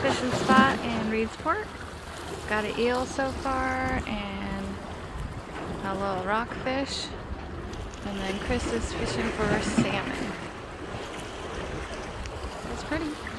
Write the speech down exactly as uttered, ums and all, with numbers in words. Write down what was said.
fishing spot in Reedsport. Got an eel so far and a little rockfish. And then Chris is fishing for salmon. It's pretty.